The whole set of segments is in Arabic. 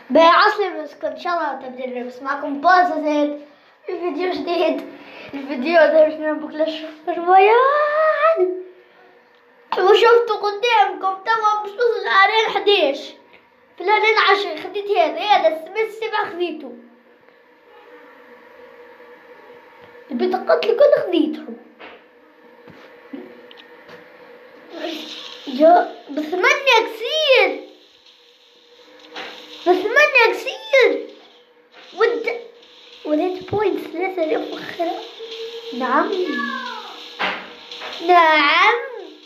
بعصر مسكن ان شاء الله تبدأ بس معكم باصة زيد الفيديو جديد. الفيديو ده مش بكلاش رميان وشفتوا قدامكم تمام بس وصل على 11 في 10 خديت هذا السمس 7 خذيته البطاقات اللي كنت خذيتهم جا ب8 كثير ب8 كثير وليت بوينت 3000 مؤخرا. نعم نعم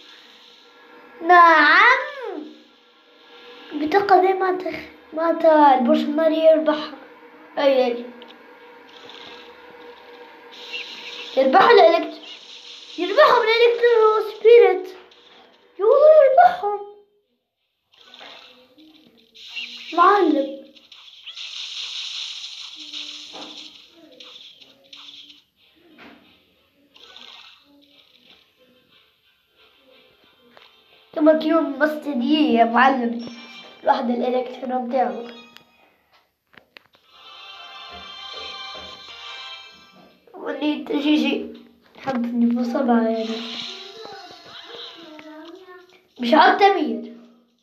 نعم البطاقة دي ما البرشماري يربحها. اي يربحها يربحهم الالكترو سبيريت والله يربحهم معلم. كما كيوم مستدية يا معلم الواحد الالكترو بتاعه واللي تجي حبني بصبعها يعني مش عارف تمير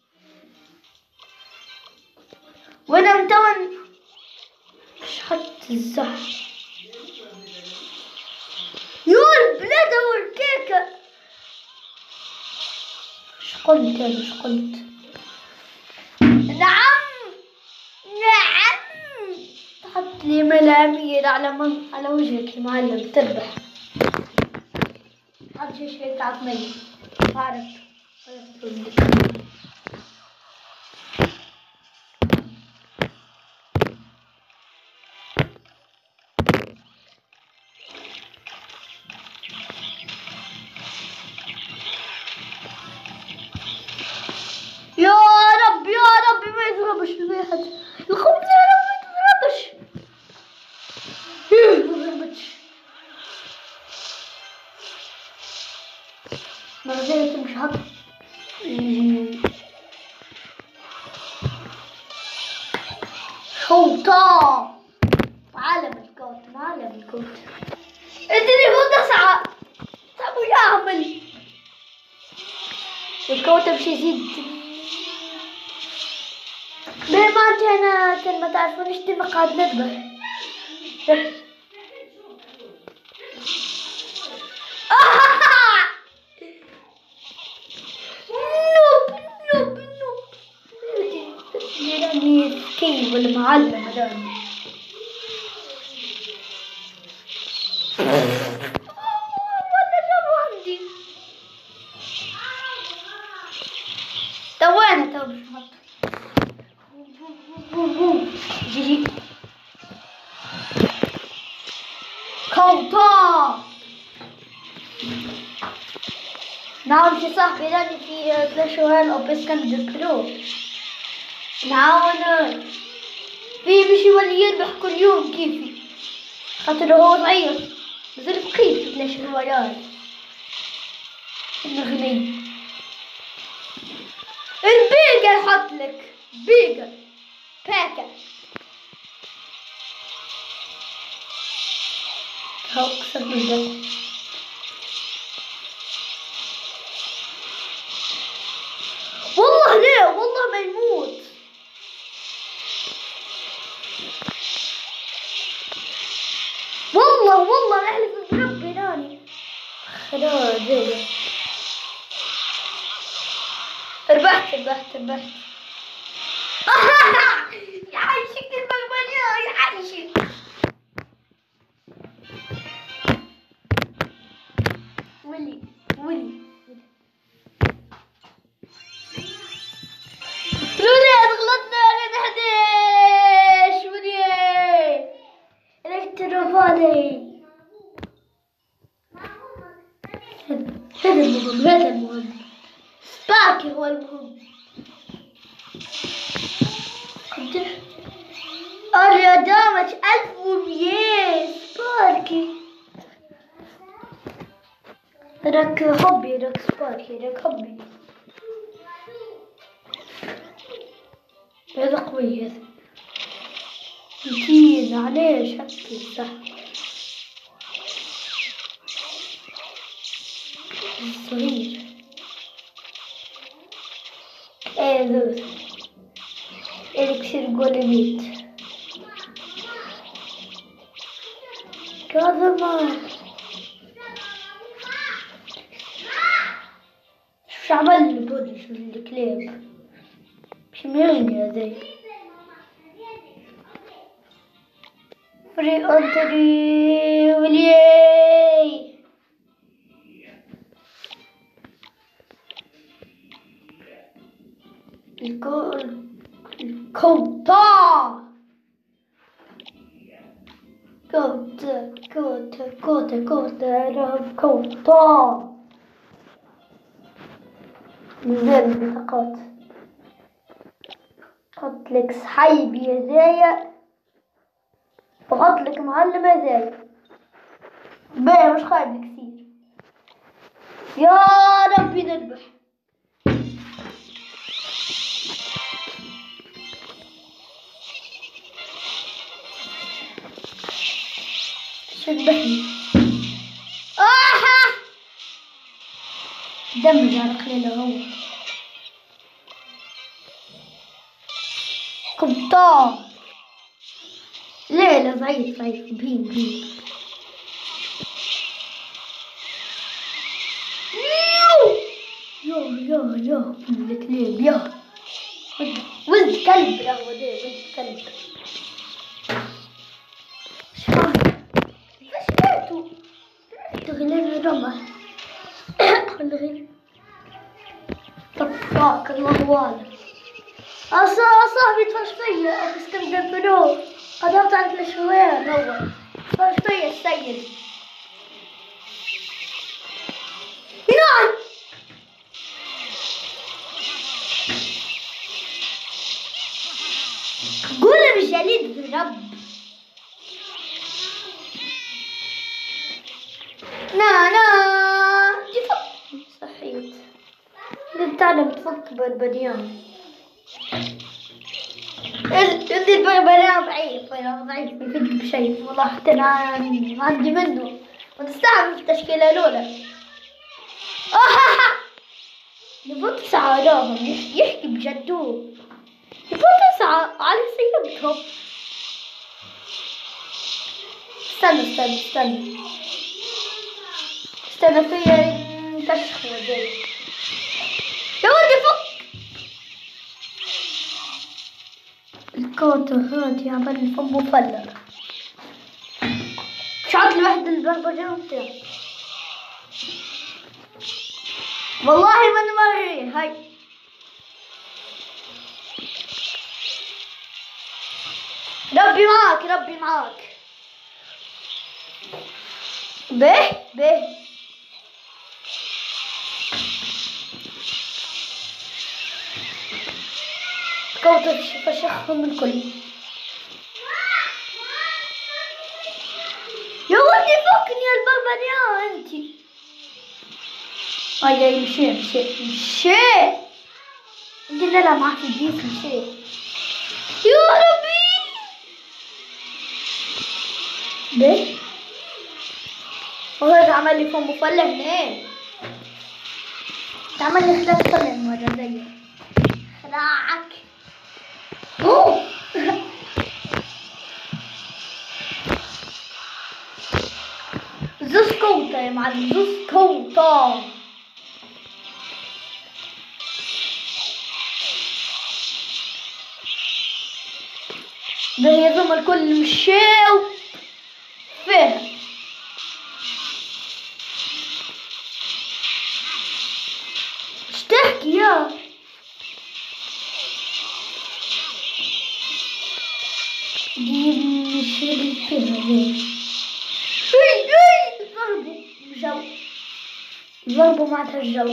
وانا متون مش حط الزهر يور البلاد والكيكة مش قلت نعم تحط لي ملامير على وجهك يا معلم تربح. حط شي هيك عطني عرفت يا رب ما يضربش الواحد الخبز يا رب ما يضربش ما ضربتش ما زالت مش حط شوطة معلم الكوت التليفون تسعة طب ويعمل الكوت مش يزيد بما انت ما تعرفونيش دي مقعد نكبر نوب يعني كيف والمعلم هذول ولا جابوا عندي تواني بشمط جي كوتا. نعم في صاحبي راني في كلاش رويال او بس كان برو. نعم في مش يولي يربح كل يوم كيفي خاطر هو صغير مازال فقير في كلاش رويال المغني. البيجر حطلك بيجر باكا هو قصد بالذات والله لا والله ما يموت والله نحلف بربي ناني خلاص زي ربحت يا عايشك المغبنية يا عايشك ولي رولي غلطنا على 11 ولي الكتروفاني هذا المهم سباركي هو المهم. الرياضة 1100 سباركي راك حبي راك سباركي راك حبي هذا قوي هذا مسكين عليه شكل صح صغير. ايه ذوز الكسير قولي كاظمة شو عمل بود في الكليب شمرني هذي فري أنتري وليي الكوتا كوتا كوتا كوتا كوتا رهب كوتا نزل بطاقات حط لك صحيبي هدايا وحط لك معلم هدايا باهي مش خايب كثير يا ربي نذبح شبحني دمج على خليله هو قبطان لا ضعيف بين يا الكليب يا ولد كلب يا ولد كلب شو تغلب رمى خلي طفاك الله والله صاحبي تفرج فيا بس كنت دبلوه قدرت على الشوية هو تفرج فيا السيد نعم قول بالجليد ذنب نا صحيت تعلم تفك بالبنيان اللي البربريان ضعيف ما يفيدك بشيء والله حتى أنا عندي منه وتستعمل في التشكيلة الأولى نبغى تسعى لهم يحكي بجدو نبغى تسعى على سيبتهم استنى فيا تشخي ذي يا ولدي فك الكوت هادي عمل فم مفلر شعرت الواحد البربريان بتاعي والله ما نمري هاي ربي معاك به كوت فشخهم الكل يا ولدي فكني يا البربريان انتي اي مشي قلنا لا معك البيس مشي يا ربي ده والله عمل لي فم مفلح هنا تعمل لي خلاف طلع المرة دي خلاعك زوز كوتا يا معلم زوز كوتا ده يضم الكل مشاو فيها ايش تحكي يا دي مش فيها ضربوا معناتها الجو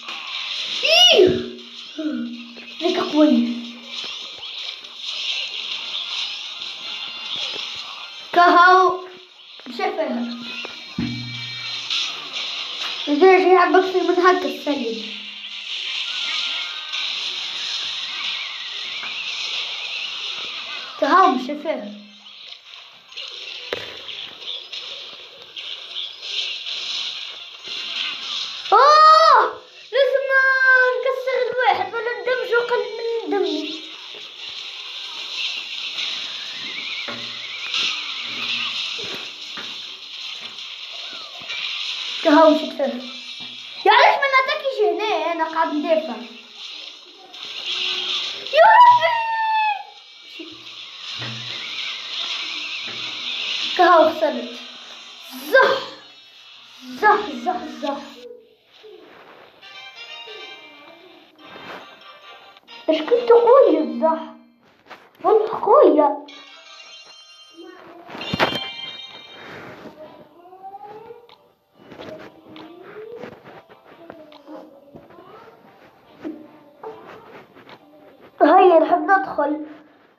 هيك قوي كهو شايفها ليش يلعب أكثر من هكا السيد كهو مش شايفها كهو وش كثر يا ليش ما نعطيكيش هنا انا قاعد ندافع يا ربي كهو خسرت زح زح زح زح ايش كنت قوية الزح والله قوية هيا نحب ندخل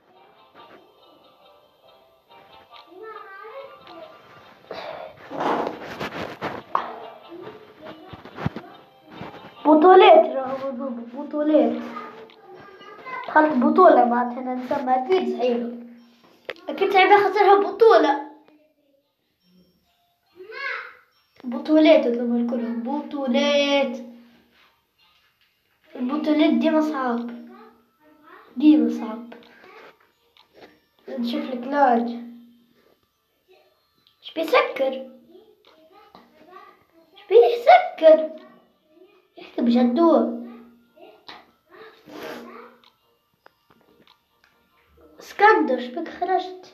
بطولات راهو بطولات دخلت بطولة معناتها نسمى أكيد صعيبة أكيد صعيبة خسرها بطولة بطولات هذوما كلهم بطولات البطولات ديما صعب نشوف لك لاج اش بيسكر يحكي بجدوه اسكندر شبيك خرجت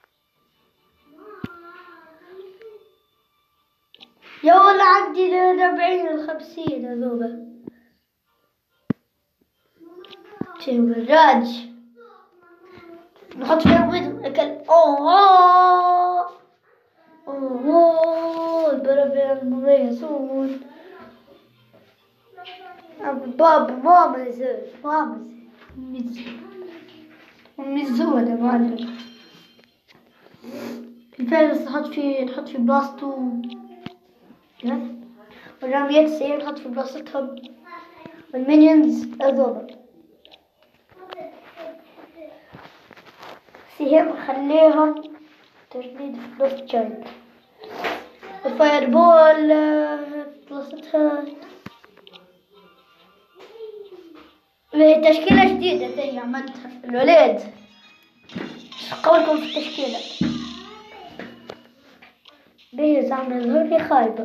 يا والله عندي 40 و50 هذوما شي وراج نحط فيهم بيض اكل اوه البربر المميزون بابا ماما ميزونة معلم الفارس نحط في بلاصتو والرميات السيئة نحط في بلاصتهم والمينيونز هذوما سهم خليهم تجديد في بلاصة جايد الفاير بول في بلاصتها تشكيلة جديدة زي عملتها الولاد ايش قولكم في التشكيلة بيه زعما يظهر لي خايبة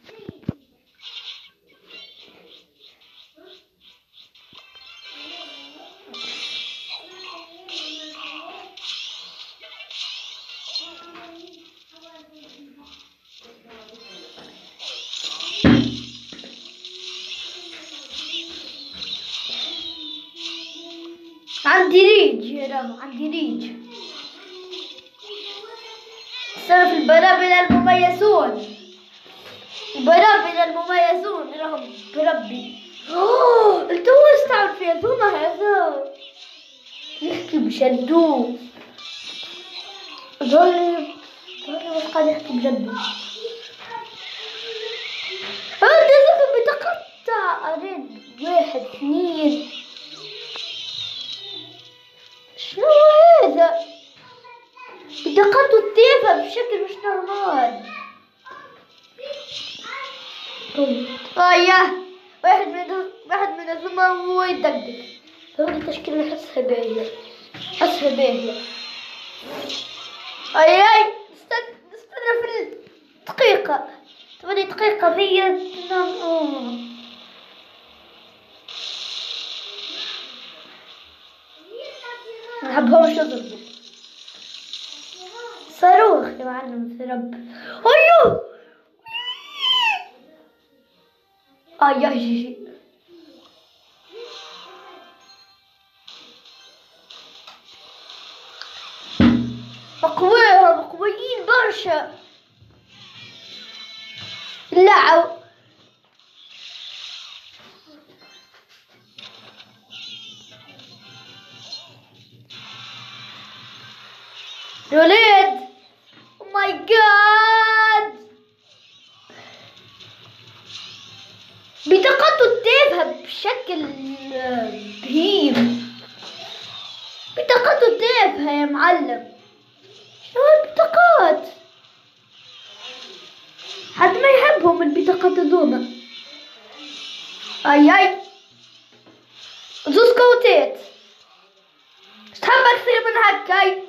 عندي ريج يا رامو عندي ريج صرف البرابل المميزون راهم بربي التو استعمل فيها ثم هذا يحكي بجدو ظهري بس قاعد يحكي بجدو هذا ذكر بتقطع أريد 1 2 شنو هذا بدقته التيفا بشكل مش نورمال يا واحد من الزمان هو يدقدق هذه التشكيلة أحسها باهية اي استنى في الدقيقة 8 دقيقة ذي ما نحبهمش يضربوا صاروخ يا معلم في رب ايوه يا جيجي قويين برشا اللعب الولاد او ماي جاد بطاقته تافهة بشكل رهيب بطاقته تافهة يا معلم شنو البطاقات حد ما يحبهم البطاقات هذوما اي زوز كوتات تحب اكثر من هكاي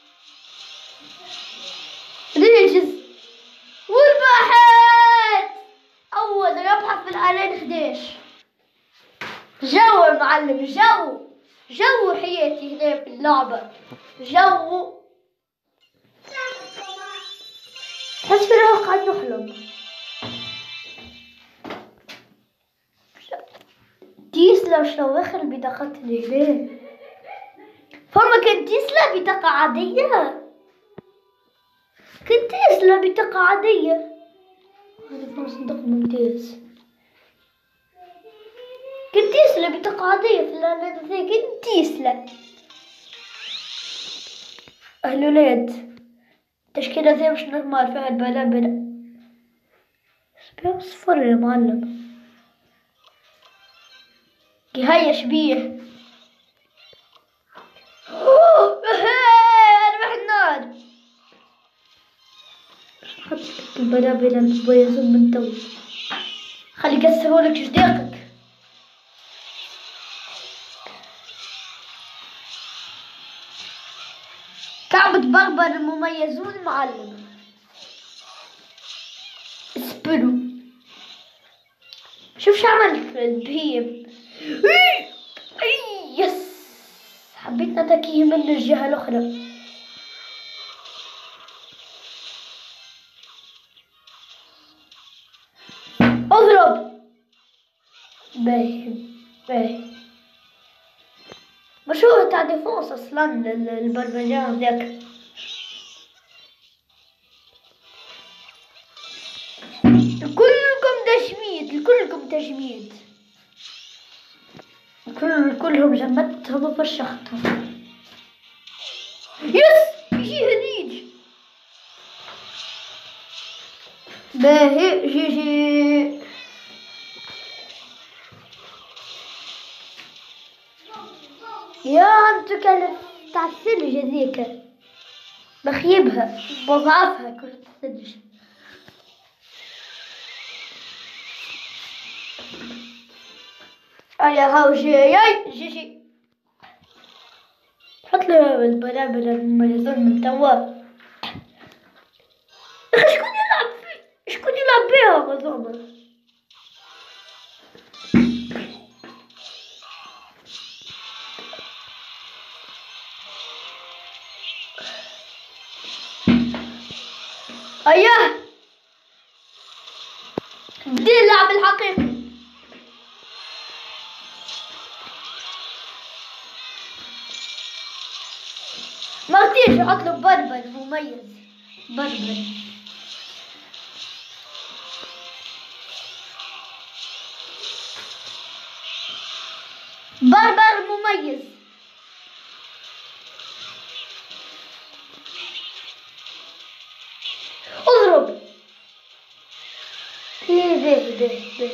ريجز والبحث ابحث في الآلين 11. جو يا معلم، جو حياتي هنا في اللعبة، جو. تحس فينا قاعد نحلم. تيسلا وشلون اخر البطاقات اللي هنا؟ فما كان تيسلا بطاقة عادية، كنت تيسلا بطاقة عادية. هذا كان صندوق ممتاز. كنت تيسلا بطاقة عادية في الآلين، كنت تيسلا. أهل ولاد تشكيلة زي مش نورمال فيها البلابلة. بيها صفر يا معلم. هيا شبيه. أربح النار. حط البلابلة مبيزون من تو. خلي يكسرولك جديقك. كعبة بربر المميزون معلم. اسبرو. شوف شو عمل البهيم. يس، حبيت نتكيه من الجهة الأخرى. اضرب. باهي باهي. مشهور تاع ديفونس اصلا البرمجان ذاك. كلكم تجميد. كلهم جمدتهم وفرشختهم. يس، يجي هنيج. باهي جي. يا انتو كانت تاع الثلج هذيك، بخيبها بضعفها كرة الثلج. يا هاو جي. حط له البلابل المميزون من توا. شكون يلعب بيها مظلومة. اياه بدي اللعب الحقيقي. مرتيش احط له بربر مميز. بربر مميز. اضرب. به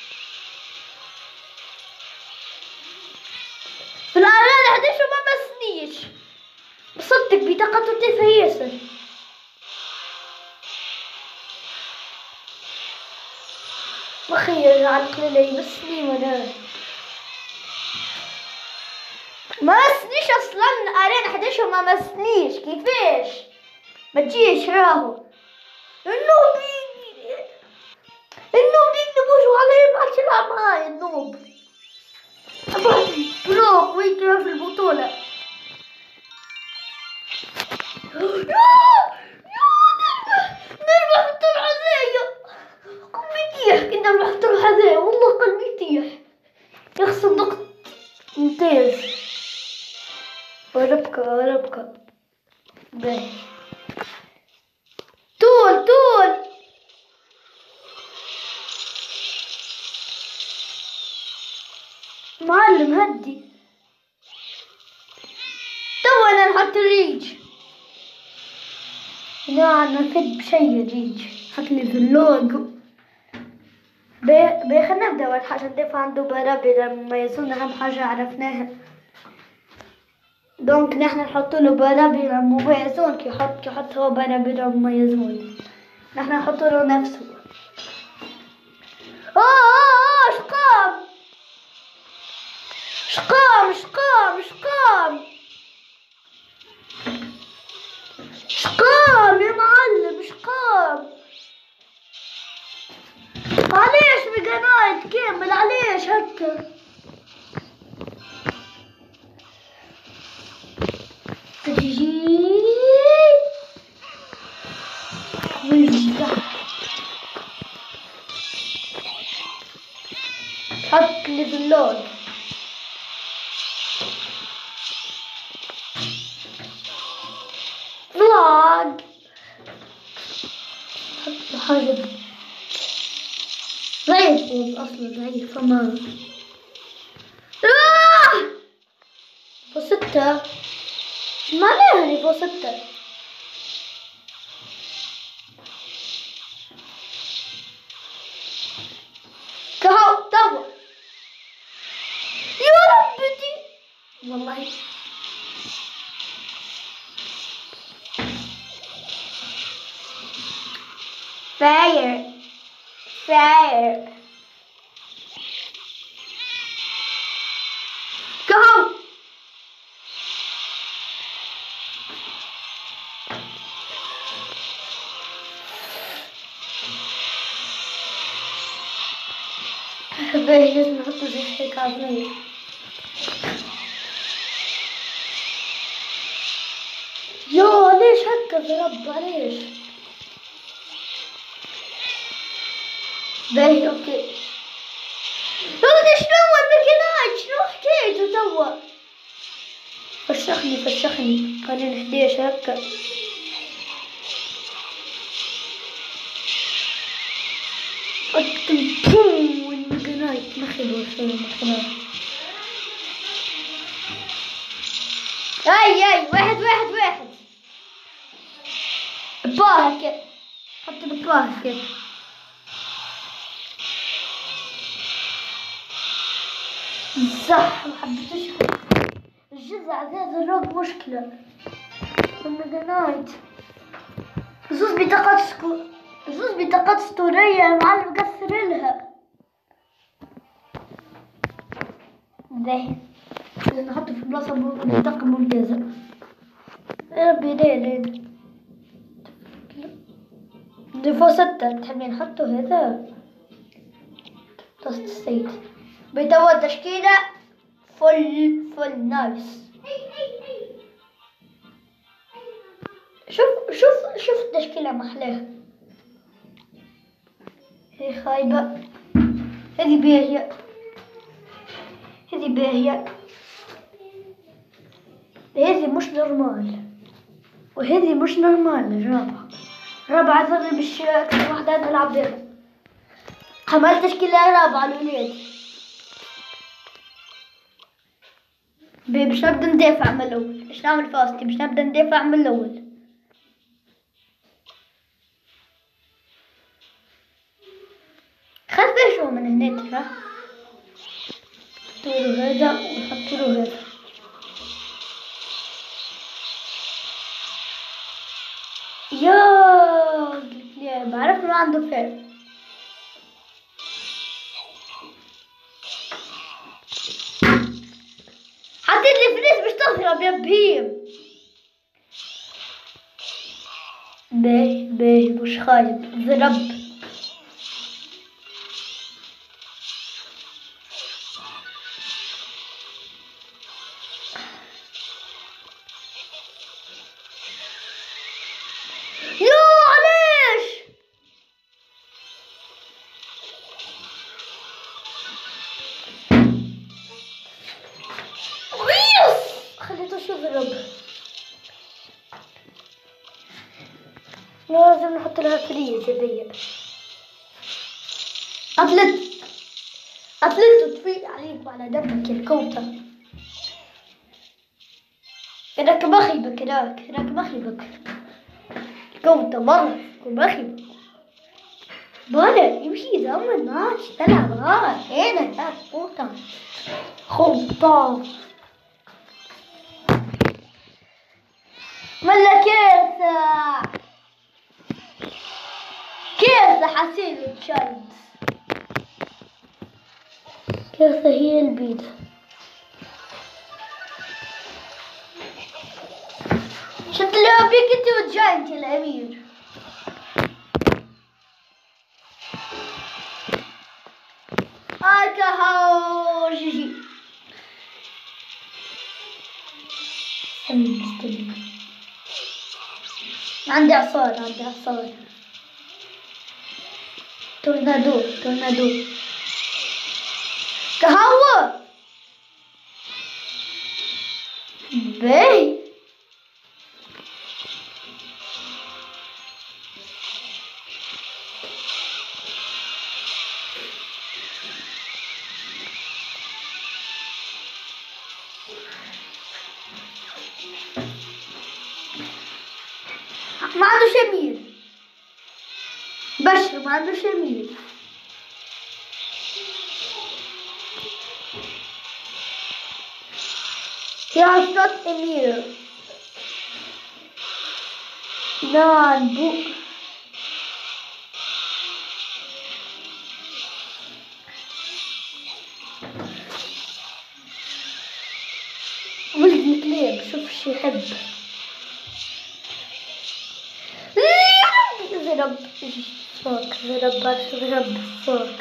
في الآلة 11 وما مسنيش. بصدق بطاقته تافهة ياسر. مخير على القليلة يمسني ولا ما مسنيش اصلا. آلة 11 وما مسنيش. كيفاش ما تجيش راهو النوب ينبوشوا عليه. ما عادش يلعب معايا النوب. بروك ويجي في البطولة. نربح الطلعة هذيا. قلبي يطيح كنا نروح الطلعة هذيا، والله قلبي يطيح. يا اخي صندوق ممتاز. وربكة باهي. طول معلم هدي. تو انا نحط الريج. لا انا كنت بشي الريج. حط لي في اللوجو. خلينا نبدا. اول حاجه نضيف عنده برابر مميزون. اهم حاجه عرفناها. دونك نحن نحط له برابر مميزون. كي يحط هو برابر مميزون نحن نحط له نفسه. شقام يا معلم. شقام. معليش بقى أكثر. حط لي في اللون. فلاج حط حاجة ضعيف أصلا ضعيف فما فستة ما ليه فستة كهو توا يا ربتي والله فاير كهو باهي لازم نحطو زي هيك عظمية. يو ليش هكا يا رب ليش؟ باهي اوكي. هذا شنو المكناج شنو حكيتو توا؟ فشخني خلينا 11 هكا. بوم المكناج مخلو شنو المكناج. اي واحد باهك حط الباهك صح. محبتوش الجزع زاد الرب مشكلة. المكنايت زوز بطاقات اسطورية المعلم كسر لها. باهي لازم نحطه في بلاصة بطاقة ممتازة. يا ربي ليه ديفو 6 تحبين نحطه هذا توست السيد بتوا تشكيلة فل نايس. شوف التشكيلة محلاها. هي خايبة هذي باهية هذي مش نورمال وهذي مش نورمال. رابعة ضرب أكثر واحدة نلعب بها. عملت تشكيلة رابعة الولاد. باش نبدا ندافع من الأول. باش نعمل فاستي باش نبدا ندافع من الأول. خفشوا من هنا ترى. حطوله هذا ونحطوله هذا. يا بعرف ما عنده فعل. حطيت لي فلوس باش تضرب يا بهيم. باهي مش خايب ضرب. لازم نحط لها فريز هذيا. أطلت وتفيق عليك وعلى دمك يا الكوتة. هذاك مخيبك هذاك مخيبك الكوتة مرة مخيبك بلا يمشي زمن ماتش تلعب غلط. هنا كوتة خبطة ملا كيف حسين الشايد كيف هي البيضة. شفت اللي بيك انت وجاي انت الامير. الكهو استني. عندي عصار. تورنادو. قهوة. باي. ما عنده شمير. بشر ما عنده شمير. He has not a mirror. book. ولد الكلاب شوف شو يحب. زرب فوق.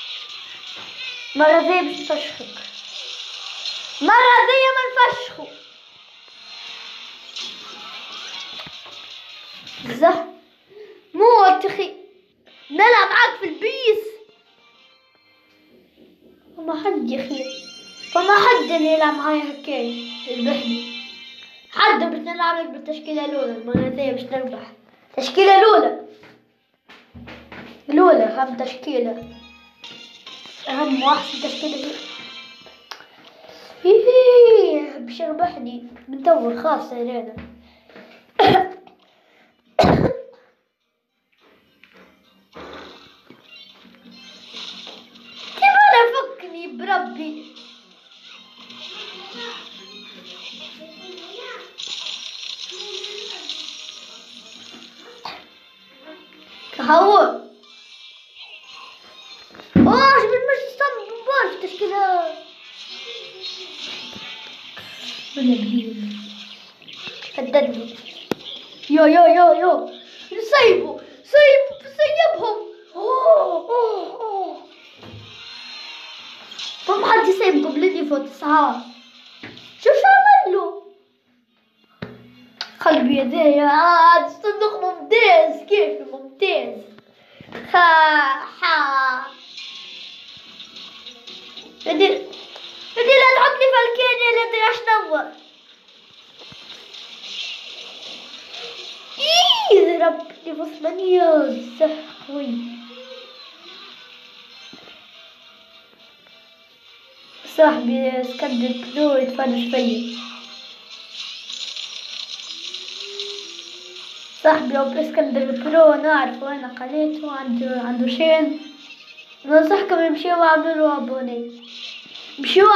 مرة زي باش نفشخك. مرة زي ما نفشخو. موت اخي. نلعب معاك في البيس. فما حد يلعب معايا هكايا يذبحني. حد بس نلعب لك بالتشكيلة الأولى المرة ذي باش نربح. تشكيلة الأولى أهم تشكيلة. أهم واحد تشكيلة. باش يربحني من تو خاصة هذا. كيف أنا فكني بربي. قهوة. واش بالمش صب تشكيلة. ولا بليل هددني. يو سيبهم. طب حد يسيبهم قبلني فوق 9. شو عملوا قلبي يدي عاد الصندوق ممتاز. كيف ممتاز. بدي لا تحطني في الكينيا لا ادري اش نور. ضربني بصمنية قوي. صاحبي اسكندر برو يتفرج فيا. صاحبي أبو اسكندر برو نعرفه أنا قريته عنده شين. ننصحكم يمشيوا وعملوا أبوني. مشيوا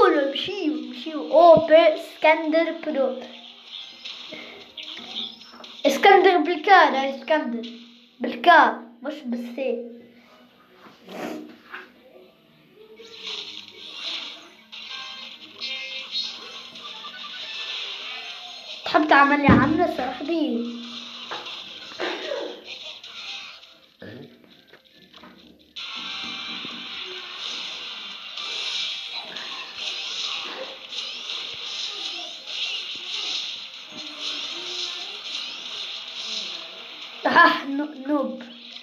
أوبي اسكندر برو. اسكندر بالكا لا اسكندر بالكا مش بالسي. تحب تعمل لي عملة صاحبي. نوب.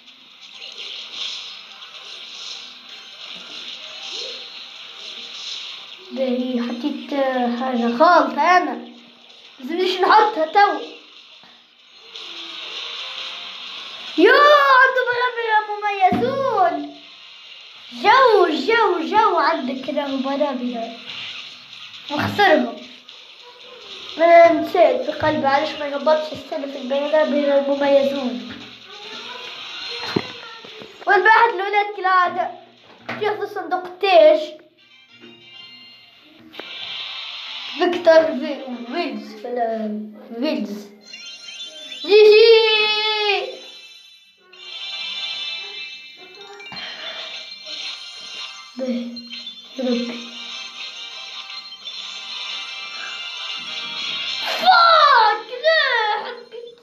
باهي حطيت حاجة خالطة أنا لازمنيش نحطها تو. عنده برابرة مميزون. جو عندك راهو برابرة وخسرهم. أنا نسيت في قلبي علاش ما يهبطش السنة في البرابرة المميزون. والباحث الولاد كالعادة شوف الصندوق تاج فيكتور فيلز جي ربي فاك لا حبيت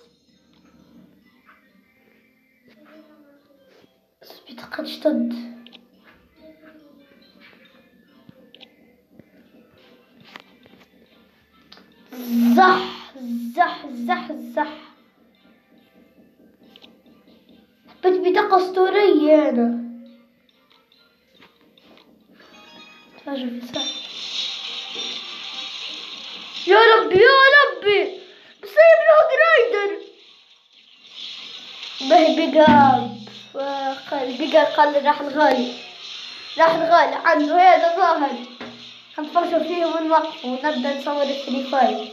قد اشتد. زح زح زح زح. حبيت بطاقة أسطورية أنا. تفاجئ في صح. يا ربي يا ربي بصير روج رايدر. به بقى قال راح الغالي عنده هذا ظاهر. هنتفرجوا فيه ونوقفوا ونبدأ نصور الفري فاير.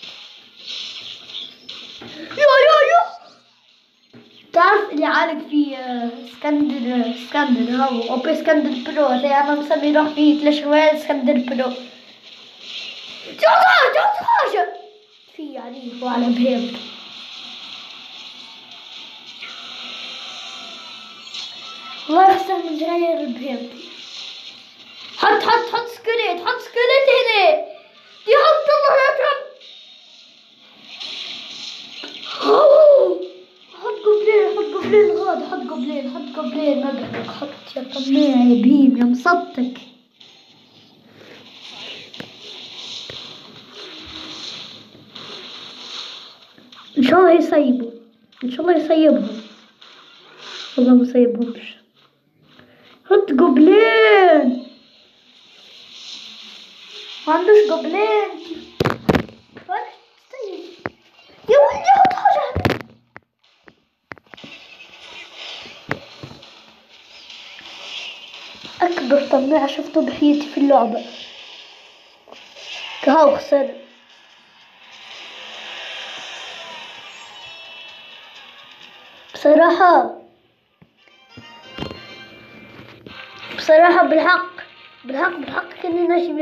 يو تعرف اللي عالق في اسكندر هو اوبي اسكندر برو زي ما مسمي روح فيه كلاش رويال اسكندر برو. حاجة في عليه وعلى بهيم. والله يحسن من زراير البهيم. حط سكليت هنا دي حط الله لا ترب. حط قبلين ما بدك حط يا طميع يا بهيم يا مصدق. ان شاء الله يصيبهم. والله ما يصيبهمش. حط قبلين ما عندوش قبلين. يا ولدي حط حاجة. أكبر طماع شفته بحياتي في اللعبة. كهو خسر. بصراحة بالحق كني نجم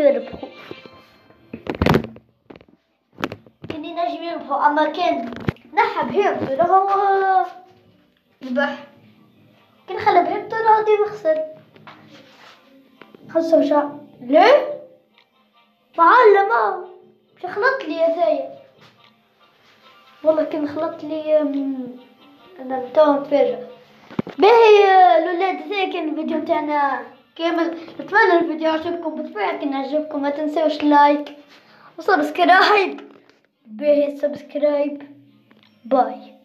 يربحوا أما كان نحى بهيمته هو ذبح. كان خلى بهيمته راضي وخسر. خسر وشع ليه؟ معلمة مش خلط لي يا ثايا. والله كان خلط لي أنا تو متفاجئ. باهي الولاد هذا كان الفيديو تاعنا كامل. نتمنى الفيديو عجبكم. بالطبع كان عجبكم ما تنسوش لايك وسبسكرايب. باهي سبسكرايب. باي.